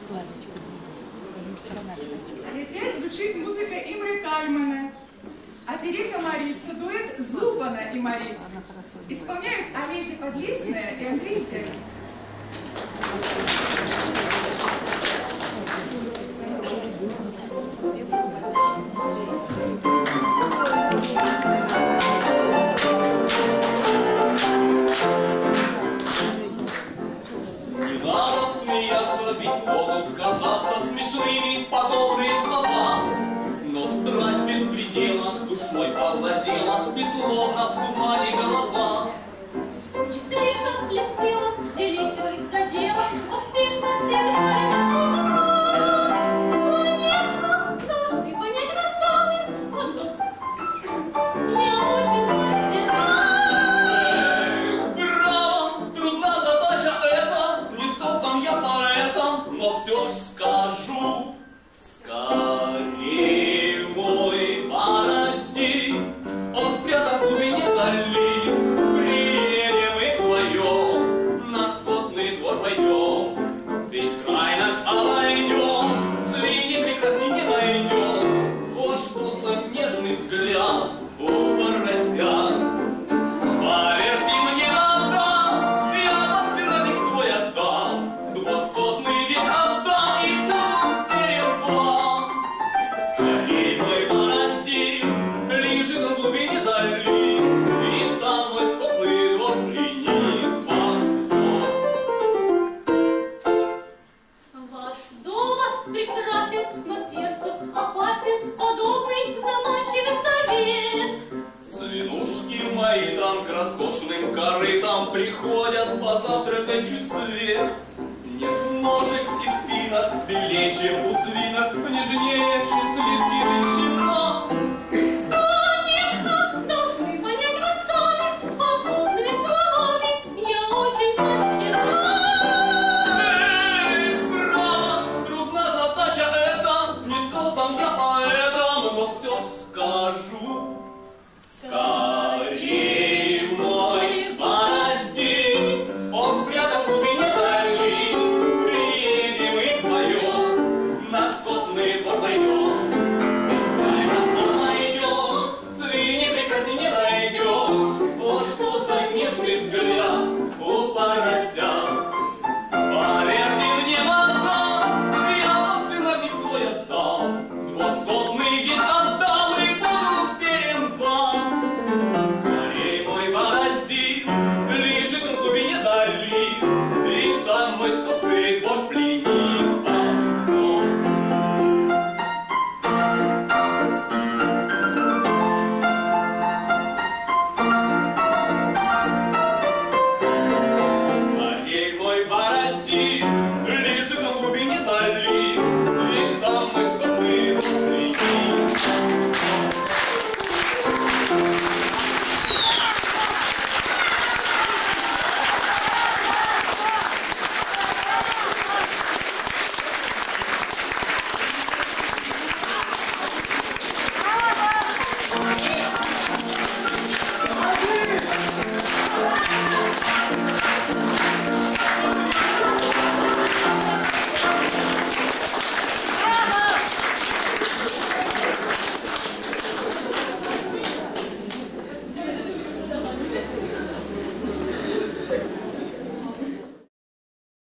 И опять звучит музыка Имры Кальмана. Оперетта «Марица», дуэт Зубана и Мариц. Исполняют Олеся Подлесная и Андрей Сковиц. Не надо смеяться, ведь могут казаться смешными подобные слова. Но страсть без предела душой овладела, и словно в тумане голова. Не слишком блестело, взялись вы за дело, успешно сыграли мужа. Конечно, должны понять вас сами, он я очень прощена. Браво, трудна задача эта, не создан я поэтом, но все ж скажу, скорей мой подожди, он спрятан в глубине дали. Приедем и вдвоем, на скотный двор пойдем, весь край наш обойдем, свиньи прекрасней не найдем. Вот что за нежный взгляд у поросят. Поверьте мне, отдам, я вам свинарник свой отдам, двор скотный весь отдам и буду верен вам. Скорей мой подожди, лежит он в глубине дали, и там мой скотный двор пленит ваш взор. Ваш довод прекрасен, но сердцу опасен подобный заманчивый совет. Свинушки мои там к роскошным корытам приходят позавтракать чуть свет. Нет ножек и спинок, белее, чем у свинок, нежнее, чем сливки